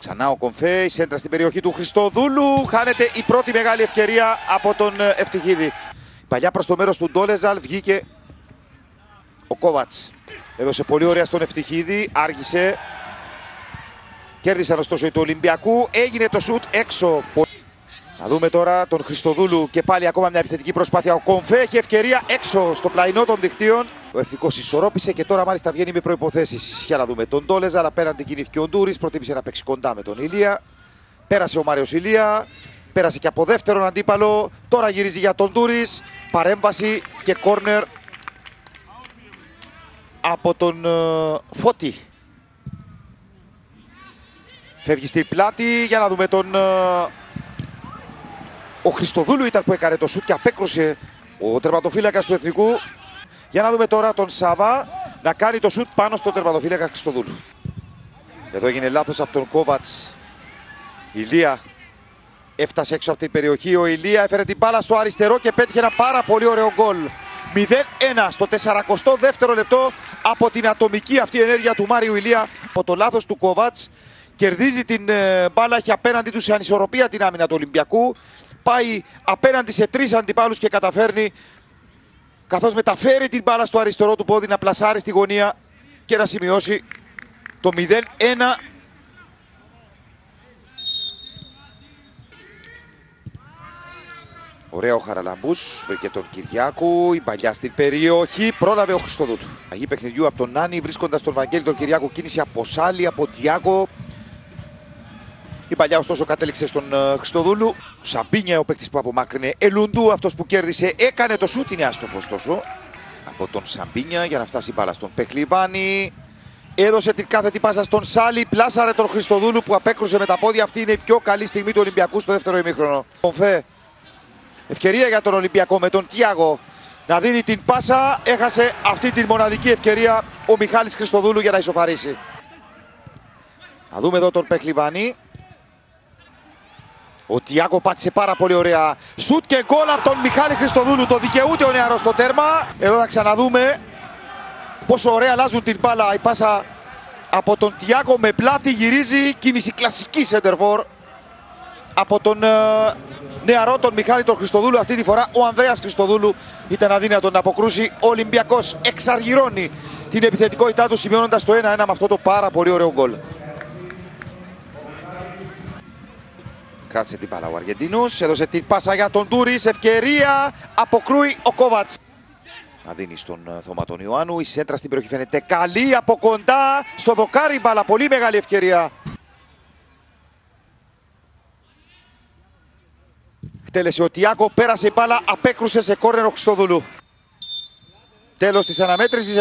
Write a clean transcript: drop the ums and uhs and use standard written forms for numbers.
Ξανά ο Κομφέ, η σέντρα στην περιοχή του Χριστοδούλου. Χάνεται η πρώτη μεγάλη ευκαιρία από τον Ευτυχίδη. Παλιά προς το μέρος του Ντόλεζαλ βγήκε ο Κόβατς. Έδωσε πολύ ωραία στον Ευτυχίδη, άργησε. Κέρδισαν ωστόσο του Ολυμπιακού, έγινε το σουτ έξω. Να δούμε τώρα τον Χριστοδούλου και πάλι ακόμα μια επιθετική προσπάθεια. Ο Κομφέ έχει ευκαιρία έξω στο πλαϊνό των δικτύων. Ο Εθνικός ισορρόπησε και τώρα μάλιστα βγαίνει με προϋποθέσεις. Για να δούμε τον Ντόλεζαλ, απέναντι κινήθηκε ο Ντούρης, προτίμησε να παίξει κοντά με τον Ηλία. Πέρασε ο Μάριος Ηλία, πέρασε και από δεύτερον αντίπαλο. Τώρα γυρίζει για τον Ντούρης, παρέμβαση και κόρνερ από τον Φώτη. Φεύγει στην πλάτη, για να δούμε τον... Ο Χριστοδούλου ήταν που έκανε το σουτ και απέκρουσε ο τερματοφύλακας του Εθνικού. Για να δούμε τώρα τον Σάβα να κάνει το σουτ πάνω στο τερματοφύλακα Χριστοδούλου. Εδώ έγινε λάθος από τον Κόβατς. Ηλία έφτασε έξω από την περιοχή. Ο Ηλία έφερε την μπάλα στο αριστερό και πέτυχε ένα πάρα πολύ ωραίο γκολ. 0-1 στο 42ο λεπτό από την ατομική αυτή ενέργεια του Μάριου Ηλία. Από το λάθος του Κόβατς κερδίζει την μπάλα, έχει απέναντι του σε ανισορροπία την άμυνα του Ολυμπιακού. Πάει απέναντι σε 3 αντιπάλους και καταφέρνει, καθώς μεταφέρει την μπάλα στο αριστερό του πόδι, να πλασάρει στη γωνία και να σημειώσει το 0-1. Ωραίο Χαραλαμπούς, βρήκε τον Κυριάκου, η παλιά στην περιοχή, πρόλαβε ο Χριστοδούλου. Αγή παιχνιδιού από τον Νάνη, βρίσκοντας τον Βαγγέλη τον Κυριάκου, κίνηση από Σάλι, από Τιάγκο. Η παλιά ωστόσο κατέληξε στον Χριστοδούλου. Σαμπίνια ο παίκτης που απομάκρυνε. Ελουντού αυτός που κέρδισε, έκανε το σούτ, είναι άστοχο ωστόσο. Από τον Σαμπίνια για να φτάσει η μπάλα στον Πεκλιβάνη. Έδωσε την κάθετη πάσα στον Σάλι, πλάσαρε τον Χριστοδούλου που απέκρουσε με τα πόδια. Αυτή είναι η πιο καλή στιγμή του Ολυμπιακού στο δεύτερο ημίχρονο. Ευκαιρία για τον Ολυμπιακό με τον Τιάγκο να δίνει την πάσα. Έχασε αυτή τη μοναδική ευκαιρία ο Μιχάλης Χριστοδούλου για να ισοφαρίσει. Να δούμε εδώ τον Πεκλιβάνη. Ο Τιάγκο πάτησε πάρα πολύ ωραία. Σουτ και γκολ από τον Μιχάλη Χριστοδούλου. Το δικαιούται ο νεαρός στο τέρμα. Εδώ θα ξαναδούμε πόσο ωραία αλλάζουν την μπάλα. Η πάσα από τον Τιάγκο με πλάτη γυρίζει. Κίνηση κλασική σέντερφορ από τον νεαρό τον Μιχάλη τον Χριστοδούλου. Αυτή τη φορά ο Ανδρέας Χριστοδούλου ήταν αδύνατο να αποκρούσει. Ο Ολυμπιακός εξαργυρώνει την επιθετικότητά του, σημειώνοντας το 1-1 με αυτό το πάρα πολύ ωραίο γκολ. Κράτησε την μπάλα ο Αργεντίνος, έδωσε την πάσα για τον Ντούρης, ευκαιρία, αποκρούει ο Κόβατς. Να δίνει στον Θωμά τον Ιωάννου, η σέντρα στην περιοχή φαίνεται καλή, από κοντά, στο δοκάρι μπάλα, πολύ μεγάλη ευκαιρία. Χτέλεσε ο Τιάγκο, πέρασε η μπάλα, απέκρουσε σε κόρνερ ο Χριστοδούλου. Τέλος της αναμέτρησης.